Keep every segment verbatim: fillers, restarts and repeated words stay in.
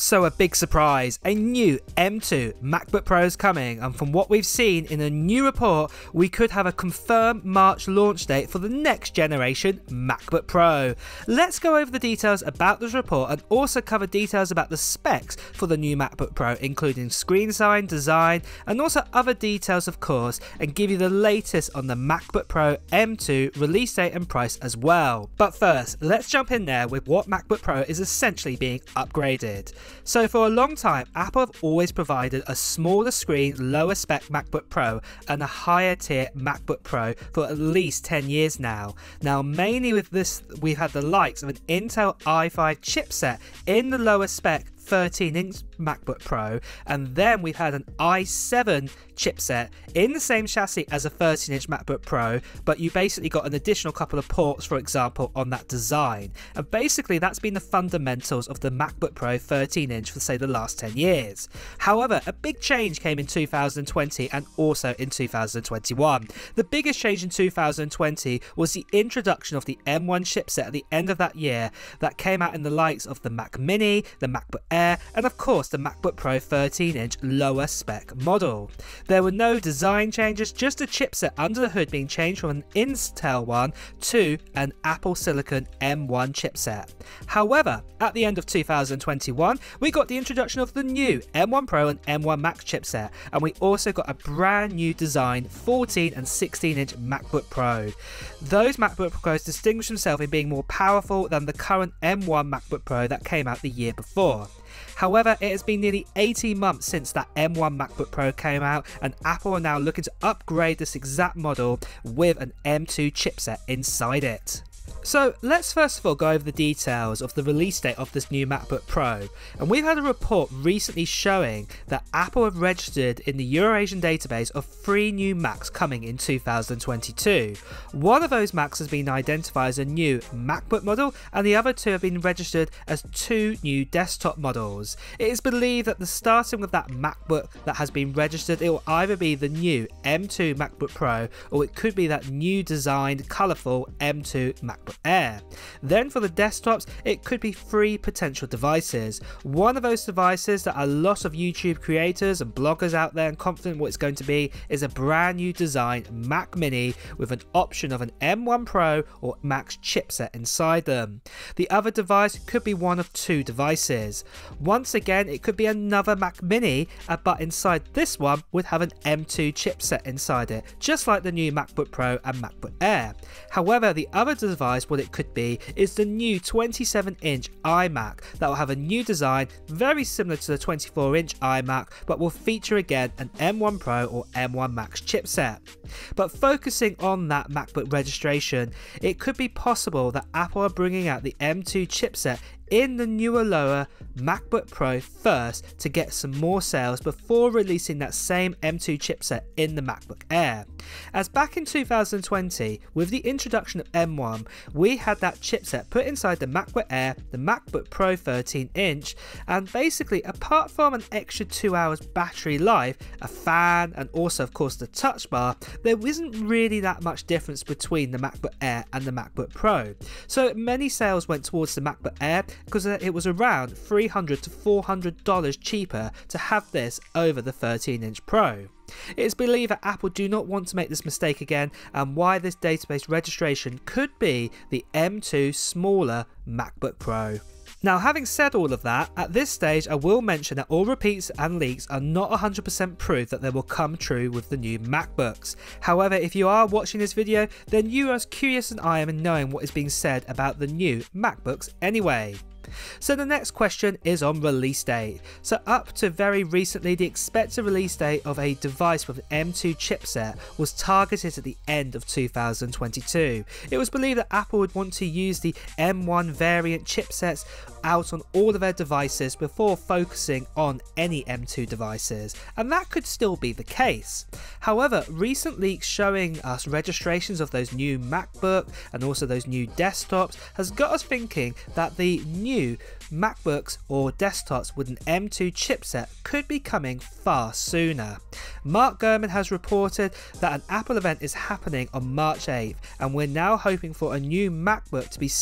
So a big surprise, a new M two MacBook Pro is coming, and from what we've seen in a new report, we could have a confirmed March launch date for the next generation MacBook Pro. Let's go over the details about this report and also cover details about the specs for the new MacBook Pro, including screen size, design, and also other details of course, and give you the latest on the MacBook Pro M two release date and price as well. But first, let's jump in there with what MacBook Pro is essentially being upgraded. So for a long time, Apple have always provided a smaller screen, lower spec MacBook Pro and a higher tier MacBook Pro for at least ten years now. Now mainly with this, we've had the likes of an Intel i five chipset in the lower spec thirteen inch MacBook Pro, and then we've had an i seven chipset in the same chassis as a thirteen inch MacBook Pro, but you basically got an additional couple of ports, for example, on that design. And basically that's been the fundamentals of the MacBook Pro thirteen inch for say the last ten years. However, a big change came in two thousand twenty and also in two thousand twenty-one. The biggest change in two thousand twenty was the introduction of the M one chipset at the end of that year that came out in the likes of the Mac Mini, the MacBook Air, and of course the MacBook Pro thirteen inch lower spec model. There were no design changes, just a chipset under the hood being changed from an Intel one to an Apple Silicon M one chipset. However, at the end of two thousand twenty-one, we got the introduction of the new M one Pro and M one Max chipset, and we also got a brand new design fourteen and sixteen inch MacBook Pro. Those MacBook Pros distinguish themselves in being more powerful than the current M one MacBook Pro that came out the year before. However, it has been nearly eighteen months since that M one MacBook Pro came out, and Apple are now looking to upgrade this exact model with an M two chipset inside it. So let's first of all go over the details of the release date of this new MacBook Pro, and we've had a report recently showing that Apple have registered in the Eurasian database of three new Macs coming in two thousand twenty-two. One of those Macs has been identified as a new MacBook model, and the other two have been registered as two new desktop models. It is believed that the starting with that MacBook that has been registered, it will either be the new M two MacBook Pro or it could be that new designed colourful M two MacBook Air. Then for the desktops, it could be three potential devices. One of those devices that a lot of YouTube creators and bloggers out there and confident what it's going to be is a brand new design Mac Mini with an option of an M one Pro or Max chipset inside them. The other device could be one of two devices. Once again, it could be another Mac Mini, uh, but inside this one would have an M two chipset inside it, just like the new MacBook Pro and MacBook Air. However, the other device, what it could be, is the new twenty-seven inch iMac that will have a new design very similar to the twenty-four inch iMac, but will feature again an M one Pro or M one Max chipset. But focusing on that MacBook registration, it could be possible that Apple are bringing out the M two chipset in the newer lower MacBook Pro first to get some more sales before releasing that same M two chipset in the MacBook Air. As back in two thousand twenty, with the introduction of M one, we had that chipset put inside the MacBook Air, the MacBook Pro thirteen inch, and basically apart from an extra two hours battery life, a fan, and also of course the touch bar, there isn't really that much difference between the MacBook Air and the MacBook Pro. So many sales went towards the MacBook Air because it was around three hundred to four hundred dollars cheaper to have this over the thirteen inch Pro. It is believed that Apple do not want to make this mistake again, and why this database registration could be the M two smaller MacBook Pro. Now, having said all of that, at this stage I will mention that all repeats and leaks are not one hundred percent proof that they will come true with the new MacBooks. However, if you are watching this video, then you are as curious as I am in knowing what is being said about the new MacBooks anyway. So the next question is on release date. So up to very recently, the expected release date of a device with an M two chipset was targeted at the end of two thousand twenty-two. It was believed that Apple would want to use the M one variant chipsets out on all of their devices before focusing on any M two devices, and that could still be the case. However, recent leaks showing us registrations of those new MacBook and also those new desktops has got us thinking that the new MacBooks or desktops with an M two chipset could be coming far sooner. Mark Gurman has reported that an Apple event is happening on March eighth, and we're now hoping for a new MacBook to be seen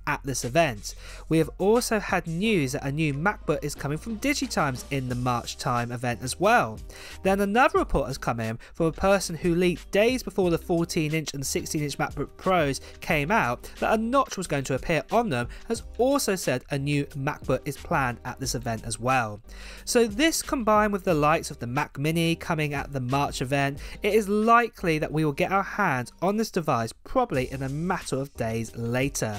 at this event. We have also had news that a new MacBook is coming from DigiTimes in the March time event as well. Then another report has come in from a person who leaked days before the fourteen inch and sixteen inch MacBook Pros came out that a notch was going to appear on them, has also said a new MacBook is planned at this event as well. So this combined with the likes of the Mac Mini coming at the March event, it is likely that we will get our hands on this device probably in a matter of days later.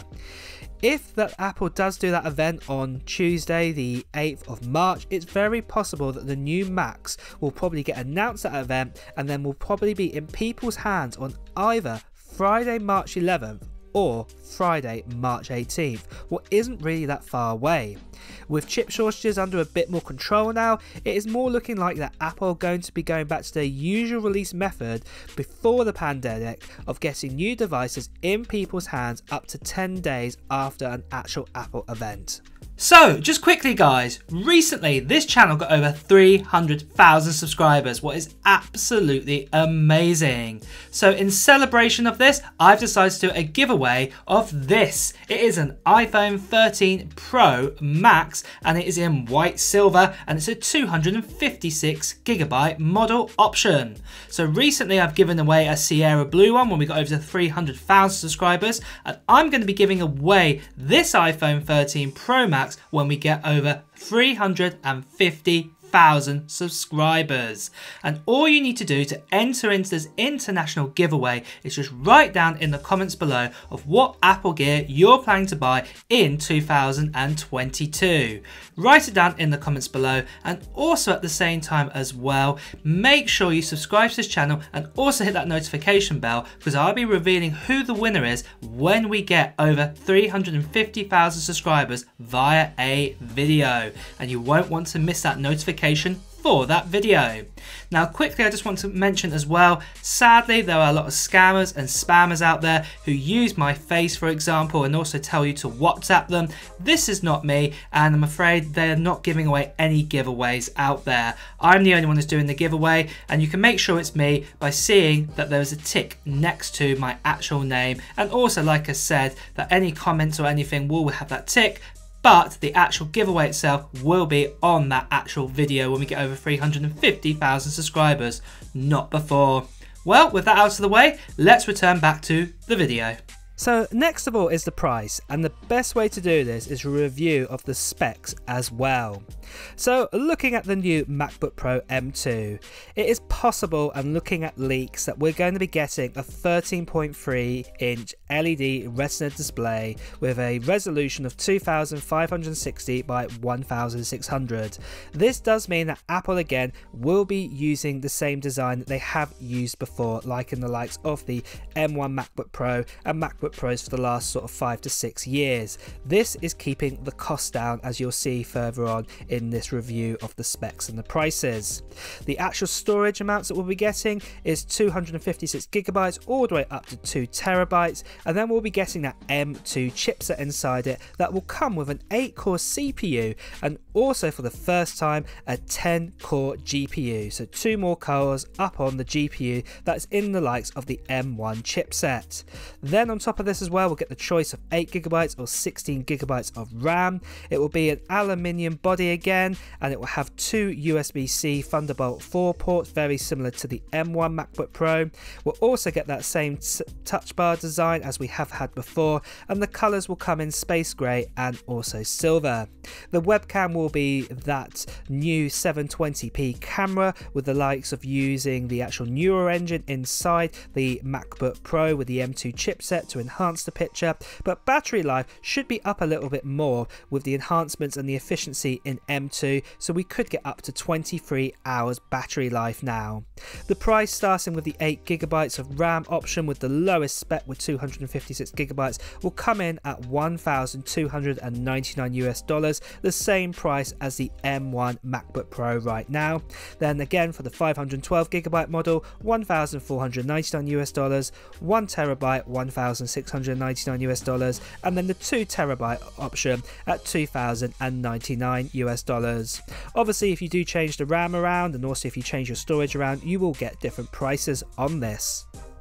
If that Apple does do that event on Tuesday the eighth of March, it's very possible that the new Macs will probably get announced at that event and then will probably be in people's hands on either Friday March eleventh or Friday March eighteenth, what isn't really that far away. With chip shortages under a bit more control now, it is more looking like that Apple are going to be going back to their usual release method before the pandemic of getting new devices in people's hands up to ten days after an actual Apple event. So, just quickly guys, recently this channel got over three hundred thousand subscribers, what is absolutely amazing. So in celebration of this, I've decided to do a giveaway of this. It is an iPhone thirteen Pro Max and it is in white silver and it's a two hundred fifty-six gigabyte model option. So recently I've given away a Sierra Blue one when we got over to three hundred thousand subscribers, and I'm going to be giving away this iPhone thirteen Pro Max when we get over three hundred fifty thousand subscribers. And all you need to do to enter into this international giveaway is just write down in the comments below of what Apple gear you're planning to buy in two thousand twenty-two. Write it down in the comments below, and also at the same time as well, make sure you subscribe to this channel and also hit that notification bell, because I'll be revealing who the winner is when we get over three hundred fifty thousand subscribers via a video, and you won't want to miss that notification for that video. Now quickly I just want to mention as well, sadly there are a lot of scammers and spammers out there who use my face for example and also tell you to WhatsApp them. This is not me, and I'm afraid they're not giving away any giveaways out there. I'm the only one who's doing the giveaway, and you can make sure it's me by seeing that there's a tick next to my actual name, and also like I said that any comments or anything will have that tick, but the actual giveaway itself will be on that actual video when we get over three hundred fifty thousand subscribers, not before. Well, with that out of the way, let's return back to the video. So next of all is the price, and the best way to do this is a review of the specs as well. So looking at the new MacBook Pro M two, it is possible, and looking at leaks, that we're going to be getting a thirteen point three inch L E D Retina display with a resolution of two thousand five hundred sixty by one thousand six hundred. This does mean that Apple again will be using the same design that they have used before, like in the likes of the M one MacBook Pro and MacBook Pros for the last sort of five to six years. This is keeping the cost down, as you'll see further on in this review of the specs and the prices. The actual storage amounts that we'll be getting is two hundred fifty-six gigabytes all the way up to two terabytes, and then we'll be getting that M two chipset inside it that will come with an eight core C P U and also for the first time a ten core G P U, so two more cores up on the G P U that's in the likes of the M one chipset. Then on top of this as well, we'll get the choice of eight gigabytes or sixteen gigabytes of RAM. It will be an aluminium body again, and it will have two U S B C Thunderbolt four ports, very similar to the M one MacBook Pro. We'll also get that same touch bar design as we have had before, and the colours will come in space grey and also silver. The webcam will be that new seven twenty p camera with the likes of using the actual Neural engine inside the MacBook Pro with the M two chipset to enhance the picture, but battery life should be up a little bit more with the enhancements and the efficiency in M two, so we could get up to twenty-three hours battery life now. The price starting with the eight gigabytes of RAM option with the lowest spec with two hundred fifty-six gigabytes will come in at one thousand two hundred ninety-nine US dollars, the same price as the M one MacBook Pro right now. Then again for the five hundred twelve gigabyte model, one thousand four hundred ninety-nine US dollars, one terabyte, one thousand six hundred ninety-nine US dollars, and then the two terabyte option at two thousand ninety-nine US dollars. Obviously if you do change the RAM around and also if you change your storage around, you will get different prices on this.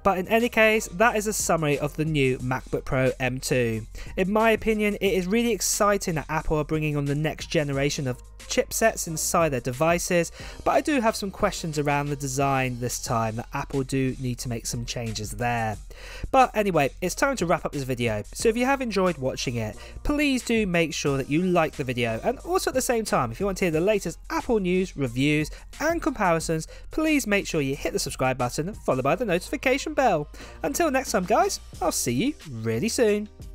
But in any case, that is a summary of the new MacBook Pro M two. In my opinion, it is really exciting that Apple are bringing on the next generation of chipsets inside their devices, but I do have some questions around the design this time that Apple do need to make some changes there. But anyway, it's time to wrap up this video, so if you have enjoyed watching it, please do make sure that you like the video, and also at the same time, if you want to hear the latest Apple news, reviews and comparisons, please make sure you hit the subscribe button followed by the notification bell. Until next time guys, I'll see you really soon.